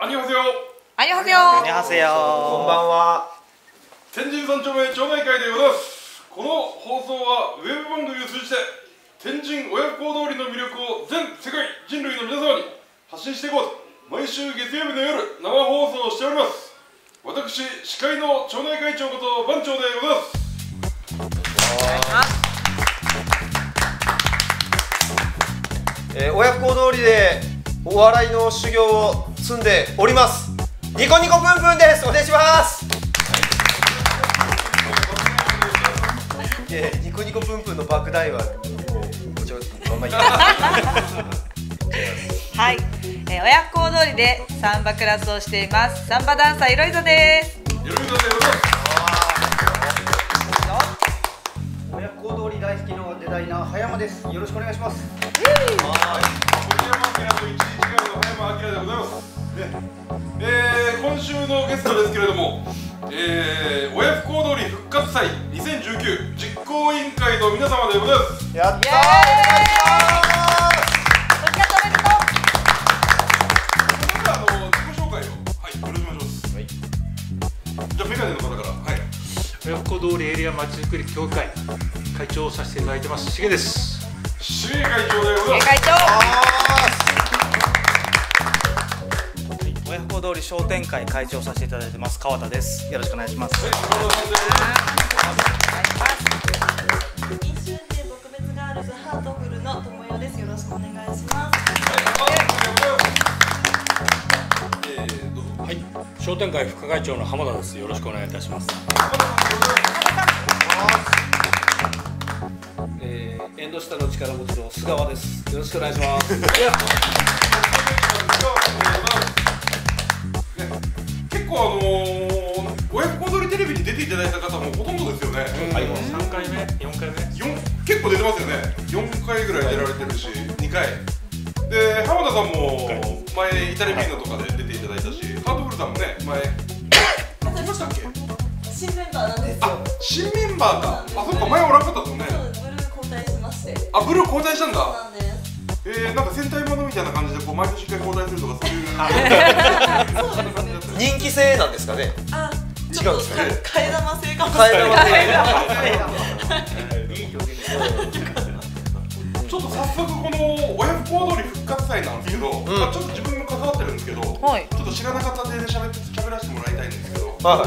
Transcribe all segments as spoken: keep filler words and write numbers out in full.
アニョハセヨ。 アニョハセヨ。 アニョハセヨ。 こんばんは。 天神三丁目町内会でございます。この放送はウェブ番組を通じて天神親不孝通りの魅力を全世界人類の皆様に発信していこうと毎週月曜日の夜生放送をしております。私司会の町内会長こと番長でございます。 えー、親不孝通りでお笑いの修行を積んでおりますニコニコプンプンです。お願いします。いやニコニコプンプンの爆弾はちょっとまんまいいはい、えー、親不孝通りでサンバクラスをしていますサンバダンサーいろいぞです。 いろいろでございます。 親不孝通り大好きのデザイナー葉山です。よろしくお願いします。 はい、小山明と一時間の葉山明でございます。ね、えー、今週のゲストですけれども、えー、親不孝通り復活祭にせんじゅうきゅう実行委員会の皆様でございます。 やったー。 お疲れ様でした。 それではあの自己紹介をはいよろしくお願いします。はい。じゃあメガネの方からはい。 親不孝通りエリアまちづくり協会会長をさせていただいてますしげです。 しげ会長でございます。 会長。 親不孝通り商店会会長をさせていただいてます川田です。よろしくお願いします。 はい、川田さんです。 飲酒運転撲滅ガールズハートフルの友よです。よろしくお願いします。 はい、商店会副会長の浜田です。よろしくお願いいたします。 えー、縁の下の力持ちの菅川です。よろしくお願いします。 結構あのー、親不孝通りテレビに出ていただいた方もほとんどですよね。 はい、さんかいめ、よんかいめ、 結構出てますよね。よんかいぐらい出られてるし、にかいで浜田さんも前イタリアンのとかで出ていただいたし、ハートフルさんもね前来ましたっけ？ 新メンバーなんですよ。 あ、新メンバーか。あ、そっか前おらんかったもんね。 ブルー交代しまして。 あ、ブルー交代したんだ。 そうなんです。 えー、なんか戦隊ものみたいな感じでこう毎年一回交代するとかそういうそうですね。 人気制なんですかね。 あ、 違うんですかね。 替え玉制かもしれない。 替え玉制。 いい表現ですちょっと早速この親不孝通り復活祭なんですけど、うん、まあちょっと自分も関わってるんですけど、はい、ちょっと知らなかったんで喋って喋らせてもらいたいんですけど、はい、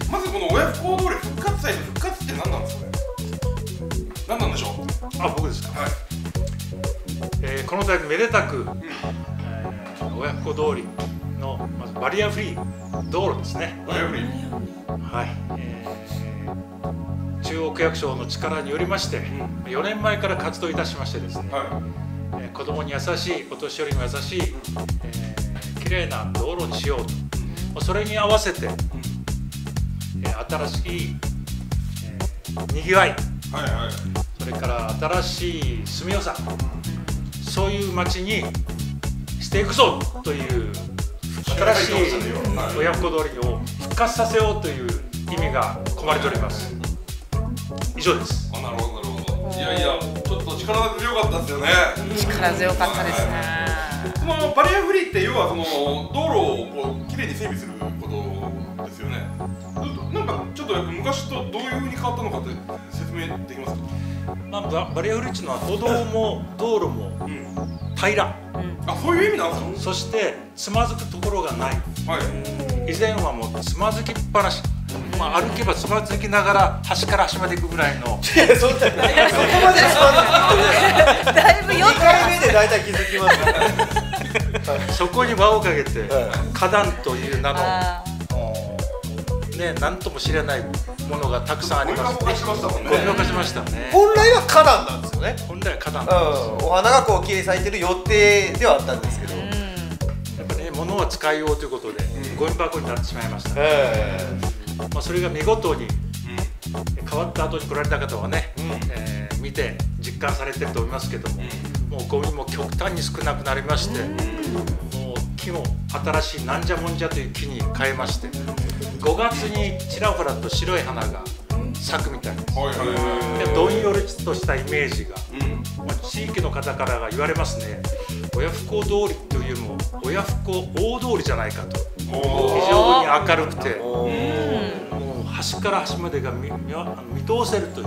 まずこの親不孝通り復活祭の復活って何なんですかね。何なんでしょう。 あ、僕ですか。はい。えー、この度めでたく、うんえー、親不孝通りのまずバリアフリー道路ですね。 バリアフリー。 はい。えー、中央区役所の力によりまして、うん、よねんまえから活動いたしましてですね。はいえー、子供に優しい、お年寄りにも優しい、うんえー、綺麗な道路にしようと。うん、それに合わせて、うんえー、新しい、えー、にぎわい、はいはい、それから新しい住みよさ。そういう街にしていくぞという新しい親不孝通りを復活させようという意味が込まれております。以上です。 あ、なるほどなるほど。いやいや、ちょっと力強かったですよね。 力強かったですね。 そのバリアフリーって要はその道路をこうきれいに整備することですよね。なんかちょっとやっぱ昔とどういう風に変わったのかって説明できますか。 まあ、バリアフリーっていうのは歩道も道路も平ら、 うん、あ、そういう意味なんですか。 そしてつまずくところがない、はい、以前はもうつまずきっぱなし、うんまあ、歩けばつまずきながら端から端まで行くぐらいのいや、そんなそこまでつまずきってだいぶよくにかいめで大体気づきますねそこに輪をかけて花壇という名のね、なんとも知れないものがたくさんあります。 ゴミ箱化しましたもんね。 ゴミ箱化しましたね。 本来は花壇なんですよね。 本来は花壇なんですよ。 うん、お花がこう綺麗に咲いてる予定ではあったんですけど、 やっぱね、物は使いようということで、うん、ゴミ箱になってしまいました、ね。まあそれが見事に、うん、変わった後に来られた方はね、うんえー、見て実感されてると思いますけども、うん、もうゴミも極端に少なくなりまして、うん、もう木も新しいなんじゃもんじゃという木に変えまして。ごがつにちらほらと白い花が咲くみたいです。どんよりとしたイメージが、うんまあ、地域の方からが言われますね。親不孝通りというよりも親親不孝大通りじゃないかと。非常に明るくて、もう端から端までが 見, 見, 見通せるという。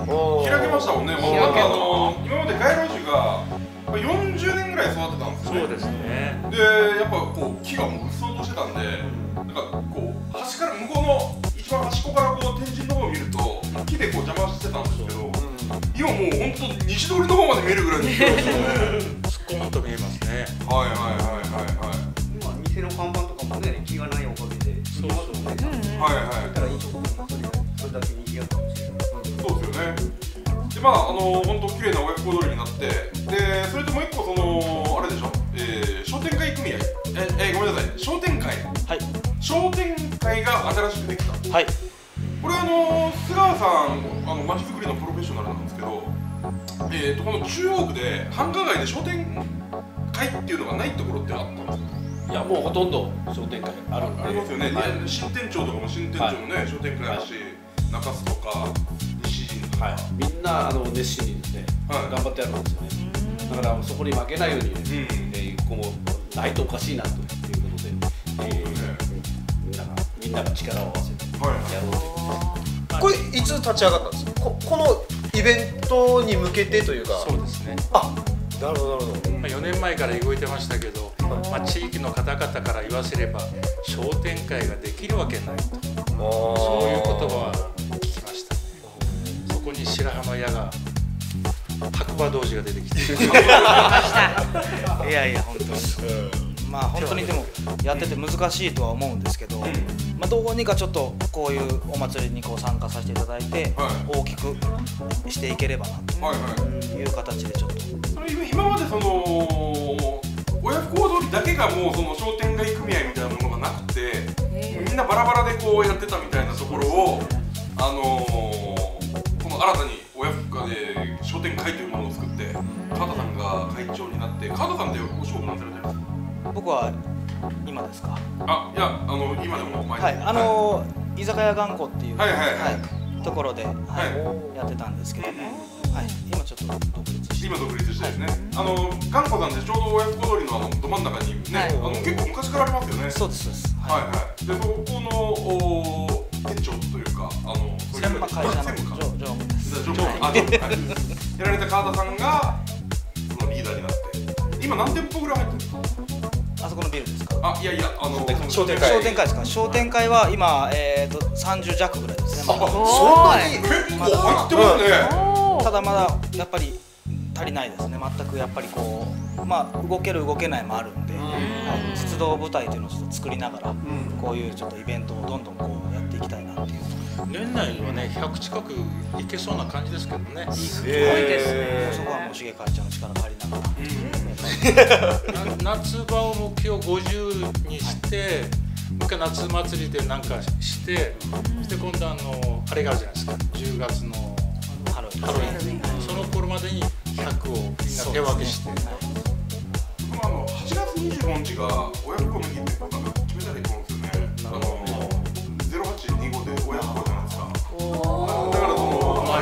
開けましたもんね。もうなんかあの今まで街路樹がよんじゅうねんぐらい育ってたんですよね。 そうですね。 でやっぱこう木がもううっそうとしてたんで、なんかこう端から向こうの一番端っこからこう天神の方を見ると木でこう邪魔してたんですけど、今もう本当西通りの方まで見えるぐらいに来てますよね。 スコーンと見えますね。 はいはいはいはいはい。 今店の看板とかもね、木がないおかげでそうそうね。 はいはい。 だから飲食店もそれだけ賑やかもしれない。 そうですよね。でまああの本当綺麗な親不孝通りになって、でそれともう一個そのあれでしょ、えー、商店会組合、ええごめんなさい、商店会。 はい。 商店会が新しくできた。 はい。 これあの菅川さんあの街づくりのプロフェッショナルなんですけど、えーとこの中央区で繁華街で商店会っていうのがないところってあったんですか？ いやもうほとんど商店街あるんで。 ありますよね。 はい、 新店長とかも新店長もね、はい、商店会あるし、中洲とか西陣とか、 はい、みんなあの熱心にね、はい、頑張ってやるんですよね。だからそこに負けないようにね、うんえー、こうないとおかしいなということで、えー、みんながみんなが力を合わせてやろうということで。 これいつ立ち上がったんですか？ こ, このイベントに向けてというか。 そうですね。 あ、なるほどなるほど。 まあよねんまえから動いてましたけど、まあ、地域の方々から言わせれば商店会ができるわけないと、そういう言葉は聞きました、ね、そこに白浜屋が白馬童子が出てきていやいや本当に、まあ本当にでもやってて難しいとは思うんですけど、まあ、どうにかちょっとこういうお祭りにこう参加させていただいて大きくしていければなという形でちょっと。 それ今までその親不孝通りだけがもうその商店街組合みたいなものがなくて、みんなバラバラでこうやってたみたいなところを、あのー、この新たに親不孝で商店会というものを作って川田さんが会長になって、川田さんってお仕事なんされてるんですか？ 僕は今ですか？ あ、いや、あの今でも前に、 はい、あのー、居酒屋頑固っていう、 はいはいはい、 はい、ところで、はいはい、やってたんですけども、はい、今ちょっと独立して今独立してですね、はい、あの頑固さんってちょうど親不孝通りのあのど真ん中にね、はい、あの結構昔からありますよね。 そうですそうです。 はいはい。でそこのお店長というかあの専務会社の常務です。 常務あ常務はい。やられた川田さんがそのリーダーになって、今何店舗ぐらい入ってるんですか？ あそこのビルですか？ あ、いやいや、あの商店会。商店会ですか？商店会は今えっとさんじゅう弱ぐらいですね。 あ、そんなに結構入ってますね。 ただまだやっぱり足りないですね。全くやっぱりこうまあ動ける動けないもあるんで、はい、実動部隊というのをちょっと作りながら、こういうちょっとイベントをどんどんこうやっていきたいなっていう。 年内はねひゃく近くいけそうな感じですけどね。 すごいですね。そこはもう重会長の力借りながら。夏場を目標ごじゅうにして、はい、もう一回夏祭りでなんかして、そして今度あのあれがあるじゃないですか。じゅうがつのハロウィン。その頃までにひゃくをみんな手分けして。 あのはちがつにじゅうごにちが親不孝の日ってなんか決めたらいいと思うんですよね。あのゼロはちにごで親不孝じゃないですか。だからそのは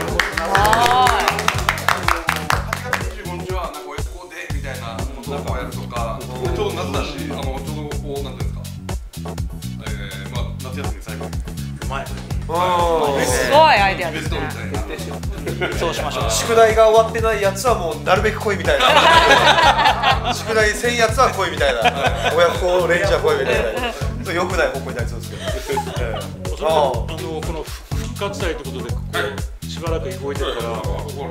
ちがつにじゅうごにちはなんか親不孝でみたいなことをやるとか、ちょうど夏だし、あのちょうどこうなんていうんですか。えー、まあ夏休み最後に。 うまい。 すごいアイデアですね。 そうしましょう。 宿題が終わってないやつはもうなるべく来いみたいな。宿題せんやつは来いみたいな。親不孝レンジャー来いみたいな。良くない方向になりそうですけど。 あのこの復活祭ということでここしばらく動いてるから、あの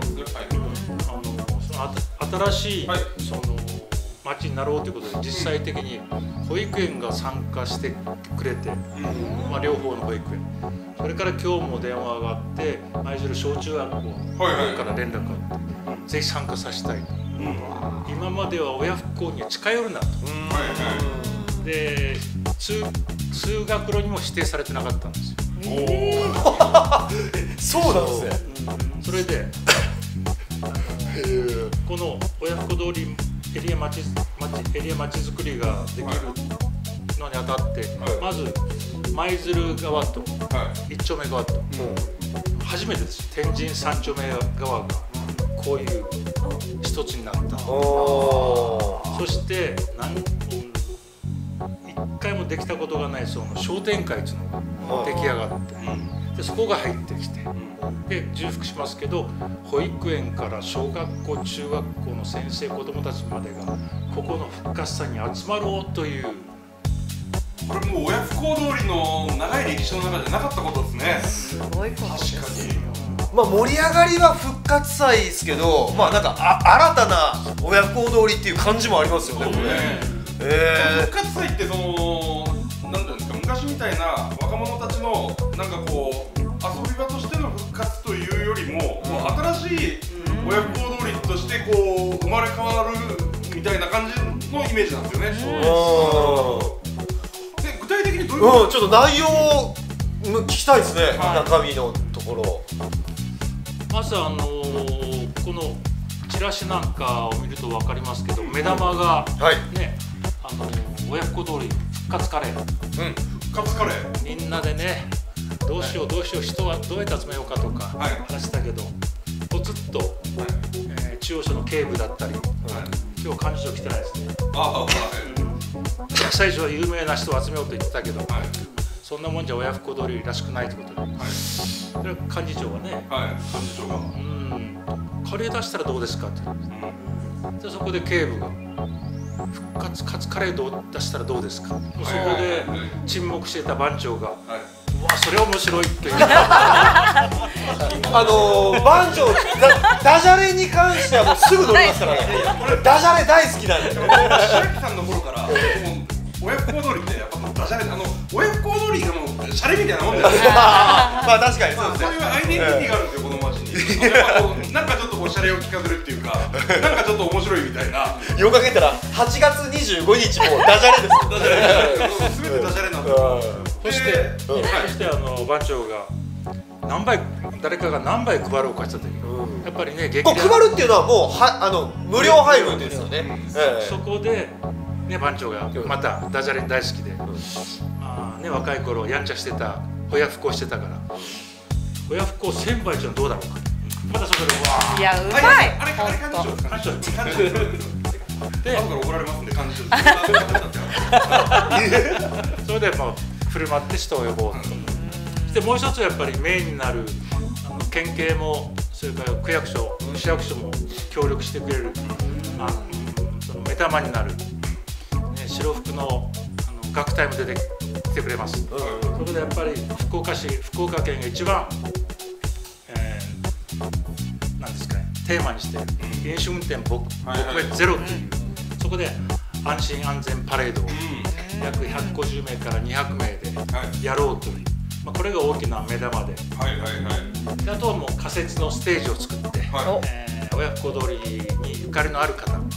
その新しいその町になろうということで実際的に保育園が参加してくれて、まあ両方の保育園。それから今日も電話があって舞鶴小中学校から連絡があって、ぜひ参加させたいと、うん、今までは親不孝には近寄るなと、うん、で 通, 通学路にも指定されてなかったんですよ。 えー、そうなんですね。 それでこの親不孝通りエリア町エリア町づくりができるのにあたって、はい、まず舞鶴側と一丁目側と、うん、初めてです。天神三丁目側がこういう一つになった。そして何できたことがないその商店会っていうのが出来上がって、でそこが入ってきて、で重複しますけど、保育園から小学校中学校の先生子どもたちまでがここの復活祭に集まろうという、 これもう親不孝通りの長い歴史の中でなかったことですね。 すごいことです。 確かに。 まあ盛り上がりは復活祭ですけど、まあなんかあ新たな親不孝通りっていう感じもありますよね、これ。 えー、復活祭ってそのなんていうんですか、昔みたいな若者たちのなんかこう遊び場としての復活というよりも、うん、もう新しい親不孝通りとしてこう生まれ変わるみたいな感じのイメージなんですよね。で具体的にどういうこと？ うん、ちょっと内容を聞きたいですね、はい、中身のところ。 まずあのー、このチラシなんかを見ると分かりますけど、目玉がね、はい、あのー、親不孝通り復活カレー、うん、 復活カレーみんなでね、どうしようどうしよう、人はどうやって集めようかとか話したけど、ポツッと、はい、えー、中央署の警部だったり、はい、今日幹事長来てないですね。ああ、はい、最初は有名な人を集めようと言ってたけど、はい、そんなもんじゃ親不孝通りらしくないということで、はい、それ幹事長がね、はい、幹事長が、うん、カレー出したらどうですかって、うん、でそこで警部が復活カツカレーを出したらどうですか、はい、そこで沈黙していた番長が、はい、うわそれ面白いっていうあのー、番長ダ, ダジャレに関してはもうすぐ乗りますからね。ダジャレ大好きなんで、ね、 白木さんの頃からもう親不孝通りってやっぱもうダジャレ、あの親不孝通りがもうシャレみたいなもんだよね。 まあ確かにそうですね。 そういうアイデンティティがあるんですよ、この街に。やっぱこうなんかちょっとこうシャレを聞かせるっていうか、なんかちょっと面白いみたいな。 よく考えたらはちがつにじゅうごにちもダジャレですよ。 ダジャレ、すべてダジャレなんですよ。 そして、そしてあの番長が何杯、誰かが何杯配ろうかした時に、うん、やっぱりね、 激励配るっていうのはもうはあの無料配分ですよね。うん、 えー、そこでね、番長がまたダジャレ大好きで、うん、まあね、若い頃やんちゃしてた、親不孝してたから、親不孝せんばいっていうのはどうだろうか、またそこでわー、いやうまい、 あれあれ幹事長ですか、幹事長で、後から怒られますんで幹事長それでまあ振る舞って人を呼ぼうと、うん、でもう一つやっぱりメインになるあの県警も、それから区役所、市役所も協力してくれる、あのその目玉になる、ね、白服のあの楽隊も出てきてくれます。うん、そこでやっぱり福岡市、福岡県が一番、えー、なんですかね、テーマにしている飲酒運転撲滅ゼロという、そこで安心安全パレードを約ひゃくごじゅうめいからにひゃくめいでやろうという、まあ、これが大きな目玉で、はいはいはい、であとはもう仮設のステージを作って、はい、えー、親不孝通りにゆかりのある方、はい、ね、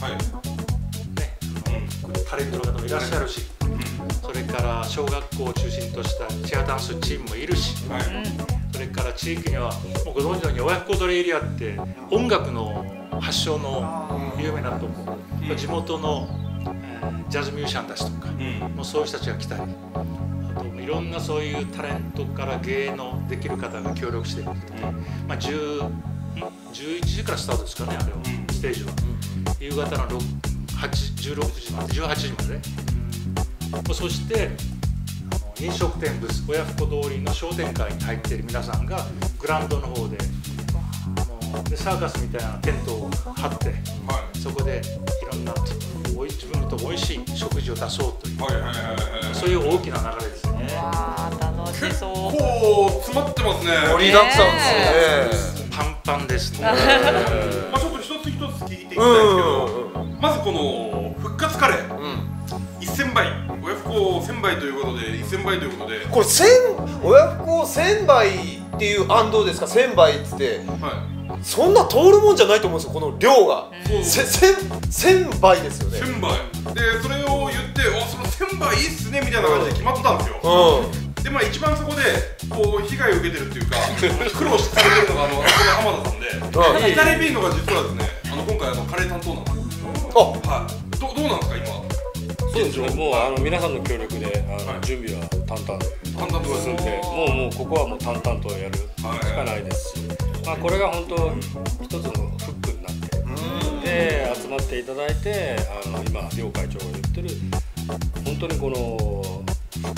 タレントの方もいらっしゃるし、はい、それから小学校を中心としたチアダンスチームもいるし、はい、それから地域にはもうご存知のように親不孝通りエリアって音楽の発祥の有名なところ、うん、地元の、えー、ジャズミュージシャンたちとか、うん、もうそういう人たちが来たり、あといろんなそういうタレントから芸能できる方が協力してくれて、うん、まあ、じゅう、じゅういちじからスタートですかね、あれは、うん、ステージは、うん、夕方のはち、じゅうろくじまで、じゅうはちじまで、うん、そしてあの飲食店ブース、親不孝通りの商店会に入っている皆さんがグラウンドの方ででサーカスみたいなテントを張って、はい、そこでいろんな自分と美味しい食事を出そうという、そういう大きな流れですね。 わー、楽しそう。 結構詰まってますね。 盛りだくさんですね。 パンパンですね。 まあちょっと一つ一つ聞いていきたいんですけど、まずこの復活カレー、うん、せんばい、親不孝せんばいということでせんばいということで、 これ千親不孝せんばいっていう暗道ですか、せんばいって言って、はい、そんな通るもんじゃないと思うんですよ、この量が。せんばいですよね。 せんばいで、それを言って、お、そのせんばいいいっすねみたいな感じで決まってたんですよ。うんで、まあ一番そこでこう被害を受けてるっていうか苦労されてるのがあの浜田さんで、イタリアビーノが実はですね、あの今回あのカレー担当なんです。あ、はい。どどうなんですか今。 そうですね。もうあの皆さんの協力であの、はい、準備は淡々 淡々と進んで、もうもうここはもう淡々とやるしかないですし、まあこれが本当一つのフックになって、で集まっていただいて、あの今両会長が言ってる本当にこの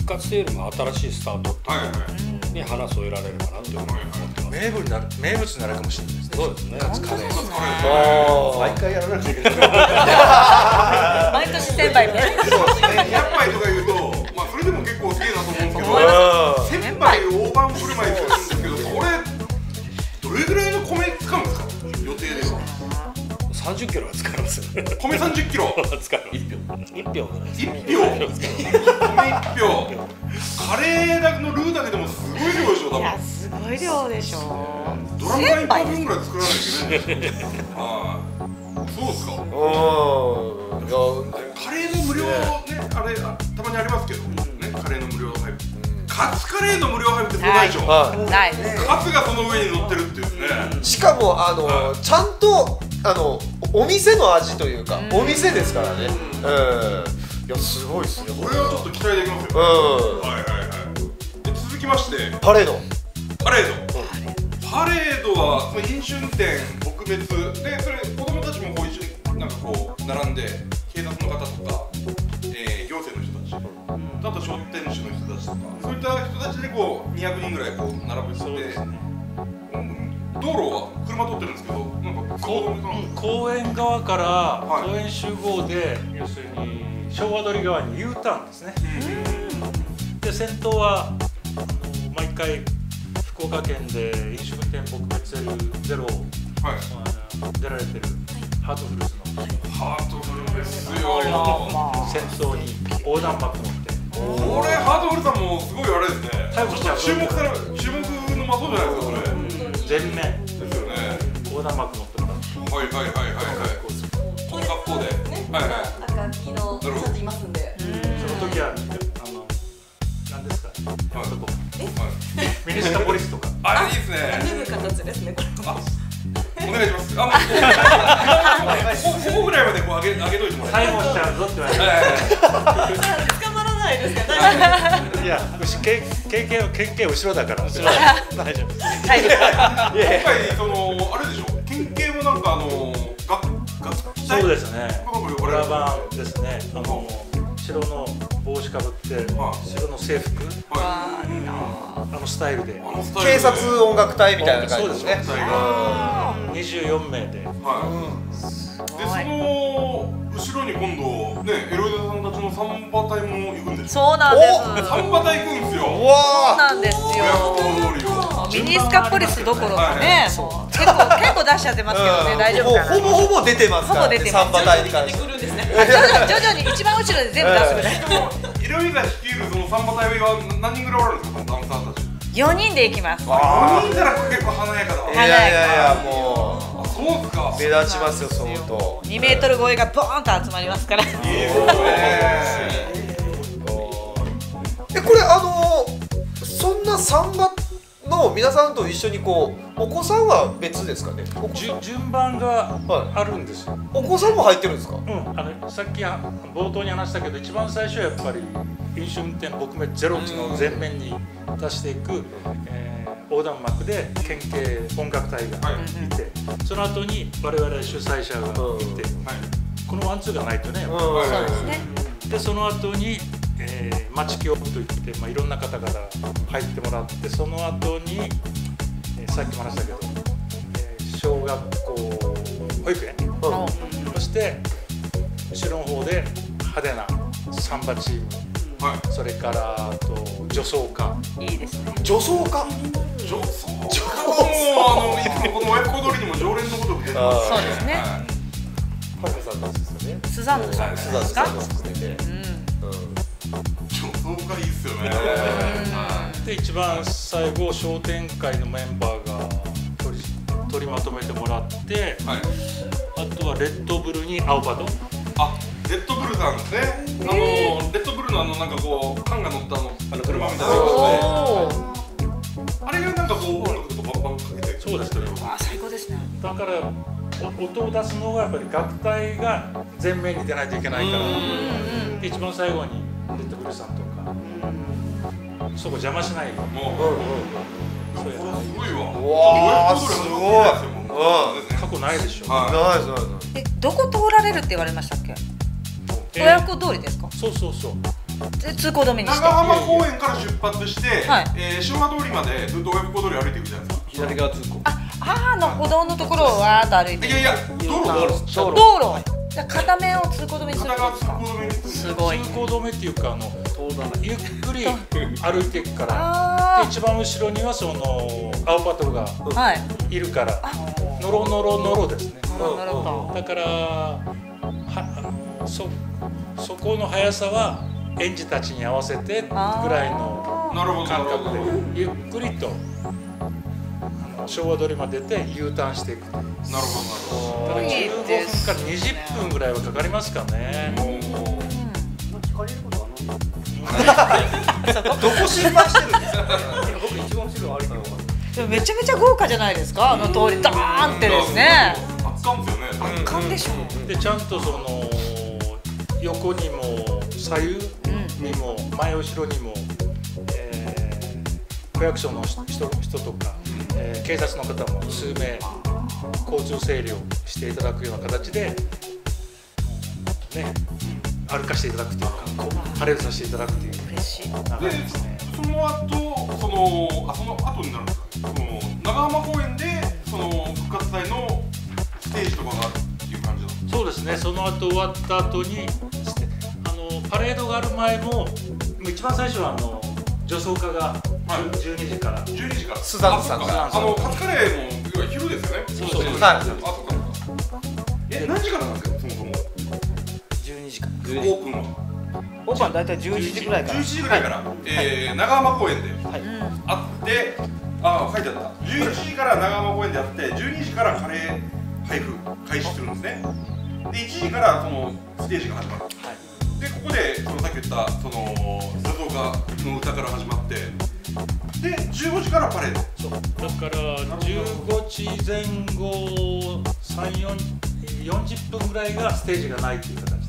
活というよりも新しいスタートに花添えられるかなと思ってます。 名物になる名物になるかもしれないですね。 そうですね。 カツカレー。 毎回やらなきゃいけない。 毎年せんぱいね。 ひゃっぱいとか言うと、まあそれでも結構好きだと思うんですけど、せんぱい大盤振る舞いするんですけど、これどれぐらいの米使うんですか？予定では。 さんじゅっキロは使います。 米さんじゅっキロ。 使います。 一票ぐらい。 一票。米一票。カレーのルーだけでもすごい量でしょ、多分。 いや、すごい量でしょ。 ドラム缶一杯分ぐらい作らないといけない。はい。そうですか。 うん。 カレーの無料ね、あれたまにありますけど、ね、カレーの無料配布。カツカレーの無料配布ってそうないでしょ。 ないです。 カツがその上に乗ってるっていうね。 しかもあのちゃんとあのお店の味というか、お店ですからね。うん。いやすごいですね。 これはちょっと期待できますよ。 うん。 はいはいはい。で続きましてパレード。 パレード。パレードは飲酒運転撲滅で、それ子供たちもこう一緒になんかこう並んで警察の方とか、えー、行政の人たち、あと商店主の人たちとか、そういった人たちでこうにひゃくにんぐらいこう並ぶ人で、道路は車通ってるんですけど、なんかこ公園側から、はい、公園集合で要するに昭和通り側に U ターンですね。で先頭は毎回福岡県で飲酒運転撲滅ゼロを、はい、出られてるハートフルーツの、 ハートフルですよ。 先頭に横断幕持って。 これハートフルさんもすごいあれですね。 逮捕しちゃう。 注目される注目の的じゃないですかそれ。 全面ですよね。 横断幕持ってるから。 はいはいはいはいはい。この格好で。はいはい。 赤黄色ちゃんといますんで。 その時はあの何ですか。あそこ。ミニスカポリスとか。 あれいいですね。 脱ぐ形ですねこれ。 お願いします。あ、もうここぐらいまでこう上げ上げといてもらえ。 逮捕しちゃうぞって言われて。 捕まらないですか。 いや、経験経験後ろだから。大丈夫です。 今回そのあれでしょ。県警もなんかあの学学そうですね。裏番ですね。あの白の帽子かぶって白の制服。あのスタイルで。 警察音楽隊みたいな感じですね。 にじゅうよんめいで。 でその後ろに今度ねエロイドさんたちのサンバ隊も行くんです。 そうなんです。 サンバ隊行くんですよ。 そうなんですよ。ミニスカポリスどころかね、結構結構出しちゃってますけどね、大丈夫かな。 ほぼほぼ出てますからね。サンバ隊に関して。 徐々に一番後ろで全部出すぐらい。 エロイド率いるそのサンバ隊は何人ぐらいおられるんですか、ダンサーたち。 よにんで行きます。 よにんなら結構華やかだわ。 いやいやいやもう。 そうか。 目立ちますよ相当。 にメートル超えがボーンと集まりますから。いいですね。 えこれあのそんなサンバの皆さんと一緒にこうお子さんは別ですかね。 順番があるんですよ。 お子さんも入ってるんですか。 うん。あのさっき冒頭に話したけど一番最初はやっぱり飲酒運転撲滅ゼロっていうのを前面に出していく。横断幕で県警音楽隊がいて、はい、その後に我々主催者がいて、はい、このワンツーがないとね、 そうですね。 でその後に、えー、町協といって、まあ、いろんな方から入ってもらってその後に、えー、さっきも話したけど、えー、小学校保育園、うん、そして後ろの方で派手なサンバチーム、はい、それからあと女装家。 いいですね。 女装家。 女装家もあのいつもこの親子通りにも常連のことを出てます。 そうですね。 はるかさんなんですよね。 スザンヌさんですか。 スザンヌさんも含めて。うん。 女装家いいっすよね。 で一番最後商店会のメンバーが取り取りまとめてもらって、はい、あとはレッドブルに青パド。 あ、レッドブルさんですね。あのレッドブルのあのなんかこう缶が乗ったあのあの車みたいなやつで。あれがなんかこう音楽とバンバンかけて。 そうですけど。 あ、最高ですね。 だから音を出すのがやっぱり楽隊が前面に出ないといけないから。で一番最後にレッドブルさんとか。そこ邪魔しないよ。もう。 これすごいわ。 わあすごい。 過去ないでしょ。 ないですないです。 え、どこ通られるって言われましたっけ？親子通りですか？ そうそうそう。 通行止めにして長浜公園から出発して、 はいえー、昭和通りまでずっと親不孝通り歩いていくじゃないですか。 左側通行。 ああの歩道のところをわーっと歩いていやいや、道路道路道路じゃあ片面を通行止めにする片ってこと側ですか。 通行止めにする。 すごい通行止めっていうかあの通らない。 ゆっくり歩いていくからあで一番後ろにはその青パトルがあはいいるからノロノロノロですね。 なるほどなるほだからはあのそそこの速さは園児たちに合わせてぐらいのなるほどな感るほど。 覚でゆっくりとあの昭和通りまで出て U ターンしていく。だかなるほどなるほど。 らじゅうごふんからにじゅっぷんぐらいはかかりますかね。 疲れることはないどこ心配してるんですか。 僕一番後ろ歩いてるでもめちゃめちゃ豪華じゃないですかあの通りダーンってですね。 圧巻ですよね。 圧巻でしょ。 でちゃんとその横にも左右にも前後ろにも、えー、区役所の人, 人とか、えー、警察の方も数名交通整理をしていただくような形で、ね、歩かせていただくというかこうパレードさせていただくという嬉しい。 流れですね。 その後、そのあその後になるんですか。その長浜公園でその復活祭のステージとかがあるっていう感じなんですか。 そうですね。その後終わった後にあのパレードがある前も一番最初はあの女装家がじゅうにじからじゅうにじからスザンヌさんがあのカツカレーも昼ですよね。 そうです。 はい。 あ、そうかそうか。え、何時からなんですかそもそも。 じゅうにじからオープンは。 オープンはだいたいじゅういちじぐらいからじゅういちじぐらいから、えー、長浜公園ではいあって、あ、書いてあった。じゅういちじから長浜公園でやって、じゅうにじからカレー配布開始するんですね。で、いちじからそのステージが始まる。で、ここでそのさっき言ったその女装家の歌から始まって、で、じゅうごじからパレード。 だからじゅうごじぜん後さん、よん、よんじゅっぷんぐらいがステージがないという形です。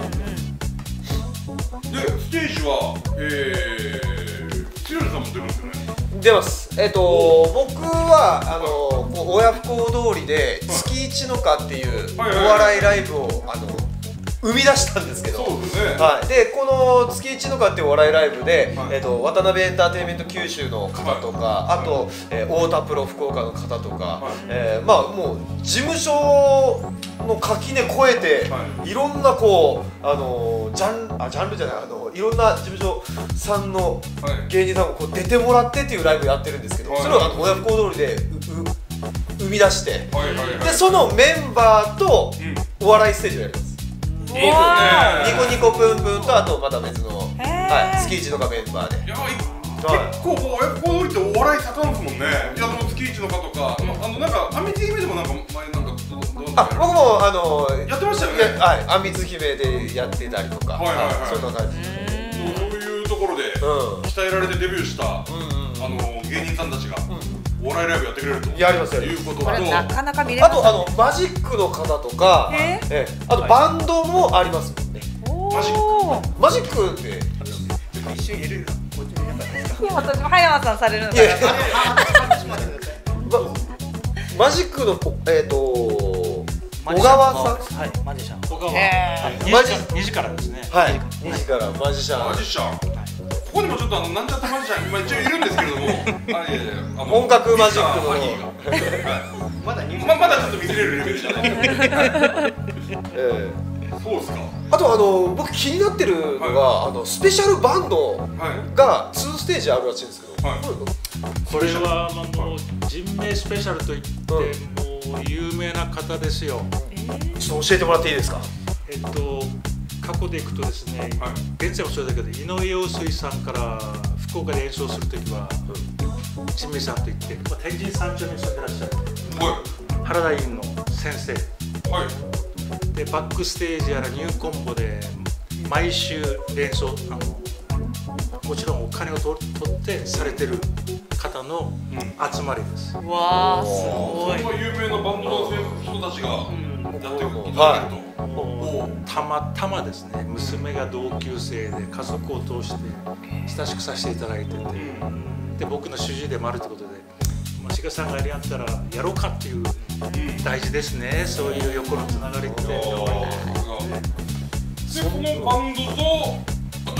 で、ステージは、えー、千鳥さんも出るんですよね。 出ます。えっと僕はあのこう親不孝通りで月一の花っていうお笑いライブをあの生み出したんですけど、 そうですね。 はい。でこの月一の花っていうお笑いライブで、 はいえっと渡辺エンターテインメント九州の方とか、 はいあと、えー、太田プロ福岡の方とか、 はいえーまあもう事務所の垣根越えて、 はいいろんなこうあのジャンあジャンルじゃないあのいろんな事務所さんのはい芸人さんもこう出てもらってっていうライブやってるんですけど、 はいそれをあの親不孝通りでうう生み出して、 はいはいはい。 でそのメンバーとうん。 お笑いステージをやります。 いいですね。 ニコニコプンプンとあとまた別の、 へーはい、月一のがメンバーで。 いや、いはい結構もう親不孝通りってお笑い盛んですもんね。いや、その月一の方とか、あのなんかアミティ姫でもなんか前なんかどどどうあ、僕もあのやってましたよね。 いやはい、あんみつ姫でやってたりとか、 はいはいはいそんな感じ。 そういうところでうん鍛えられてデビューした、 うんうんあの芸人さんたちがお笑いライブやってくれるとやりますやりますいうことと、 これなかなか見れますあとあのマジックの方とか、 ええあとバンドもありますもんね。 マジッおーマジックって一瞬入れるこっちにやったんですか。 いや私も葉山さんされるのかいやいやな。 ちょっと待ってください。 まマジックのえっ、と小川さんはいマジシャン他はへにマジじにじからですね。 はいにじからマジシャンマジシャン、ここにもちょっとあのなんちゃってマジシャン今一応いるんですけれども、あいやいやあの本格マジックのミスターハニーがはいまだ入ままだちょっと見せれるレベルじゃない。 ええそうですか。 あとあの僕気になってるのが、あのスペシャルバンドはい。 がにステージあるらしいんですけど、 はいこれこれはあの人名スペシャルといってもう有名な方ですよ。 ちょっと教えてもらっていいですか。 えっと過去でいくとですね、 はい現在もそうだけど井上陽水さんから福岡で演奏するときは陳明さんといって、まあ、天神三丁目に住んでらっしゃるは原田院の先生い。はい。 でバックステージやらニューコンボで毎週演奏あのもちろんお金をと取ってされてる方の集まりです。 わあすごい。 そんな有名なバンドの人たちがやっていただけると。 もうたまたまですね、娘が同級生で家族を通して親しくさせていただいてて、で僕の主治医でもあるということで、まあ、志賀さんがやりやったらやろうかっていう、大事ですね、そういう横のつながりって。 でこのバンドとあと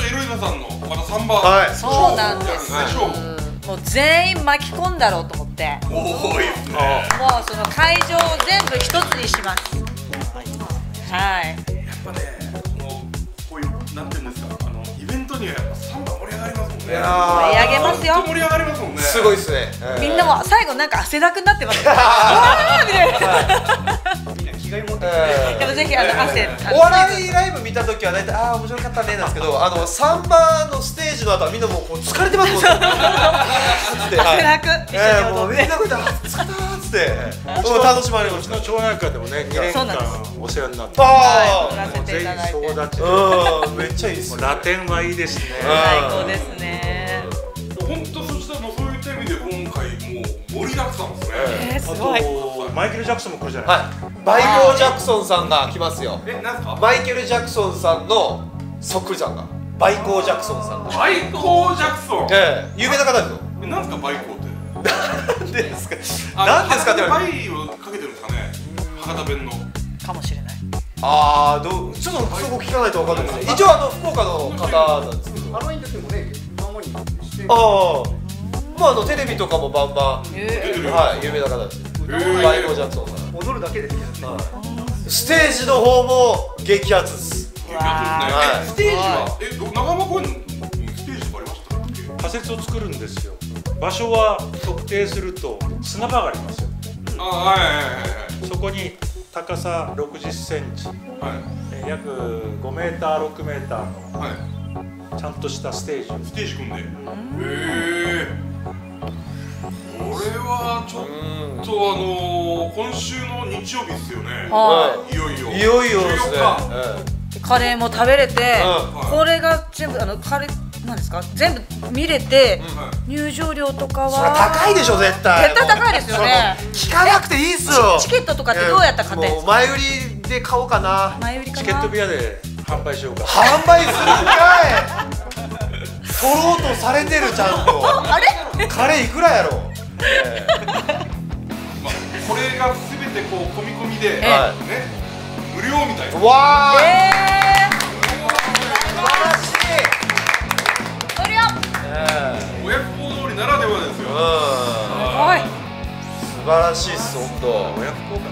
エロイザさんのまたサンバ、 はい、 そうなんです。 ね、 もう全員巻き込んだろうと思って。 おお、いいですね。 もうその会場を全部一つにします。はい。 やっぱね、このこういうなんていうんですか、あのイベントにはやっぱサンバ盛り上がりますもんね。 盛り上げますよ。 盛り上がりますもんね。 すごいですね。 みんなも最後なんか汗だくになってます。わーみたいな。 みんな着替え持って。 でもぜひあの汗。 お笑いライブ見た時は大体ああ面白かったねなんですけど、あのサンバのステージの後はみんなもうこう疲れてますもんね。 汗だく。 ええ、もうみんなこうやって疲れたーっつって、もう楽しまれました。 うちの町内会でもね、にねんかんお世話になって、 ああ、乗らせていただいて。 総立ちで、 うん、めっちゃいいですね。 ラテンはいいですね。 最高ですね。 本当そしたらもうそういった意味で今回もう盛りだくさんですね。 えー、すごい。 マイケル・ジャクソンも来るじゃないですか。 はい、マイケル・ジャクソンさんが来ますよ。 え、なんすか？ マイケル・ジャクソンさんのそっくりさんが、バイコー・ジャクソンさんが。 バイコー・ジャクソン。 ええ、有名な方ですよ。 え、なんすかバイコーって？ なんですか。なんですかって。 バイをかけてるんですかね。博多弁の。 かもしれない。 ああ、どう、ちょっとそこ聞かないとわかんないですね。一応あの福岡の方なんですけど。 ハロウィンの時もね、ママにして。 ああ、まああのテレビとかもバンバン、はい、有名な方です。バイコー・ジャクソンさん。 踊るだけですけどね。 ステージの方も激アツです。 激アツですね。ステージはえ、長浜公園のステージとかありましたっけ？ 仮設を作るんですよ。場所は特定すると砂場がありますよ。 あ、はいはいはいはい。 そこに高さろくじゅっセンチ、はい、約ごメーターろくメーターの、はい、ちゃんとしたステージステージ組んで、へえ、これはちょっとあのー、今週の日曜日ですよね。 はい、 いよいよいよいよですね。 カレーも食べれて、これが全部あのカレーなんですか、全部見れて、入場料とかはそれ高いでしょ絶対。 絶対高いですよね。 聞かなくていいっすよ。 チケットとかってどうやったら買ってんですか？ 前売りで買おうかな。 前売りかな。 チケットビアで販売しようか。 販売するんかい。取ろうとされてるちゃんと。 あれ？ カレーいくらやろ。 これがすべてこう込み込みで、ね、無料みたいな。 わー。 ええ。 素晴らしい。 無料。 親不孝通りならではですよ。 すごい。素晴らしいっす本当。 親不孝か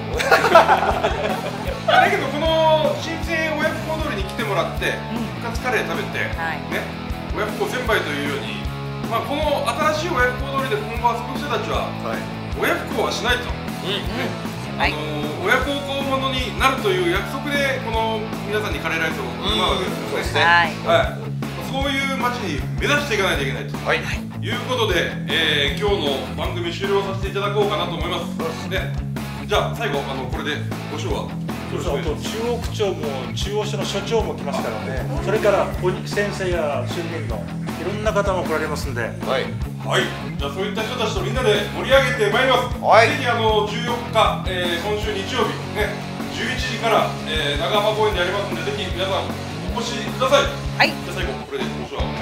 な。だけどこの新生親不孝通りに来てもらって復活カレー食べて、ね、親不孝せんばいというように、まあこの新しい親不孝通りで今後遊ぶ人たちは親不孝はしないと。あの親孝行者になるという約束でこの皆さんにカレーライスを振る舞うわけですよね。はい。そういう街に目指していかないといけないと、はい、いうことで、えー、今日の番組終了させていただこうかなと思います。ね、じゃあ最後あのこれでご賞は。 あと中央区長も中央署の署長も来ますからね。それからお肉先生や主任のいろんな方も来られますんで。 はい。はい。じゃあそういった人たちとみんなで盛り上げてまいります。はい。ぜひあのじゅうよっか、えー、今週日曜日ねじゅういちじから、えー、長浜公園でやりますのでぜひ皆さんお越しください。 はい。 じゃあ最後これでご賞は。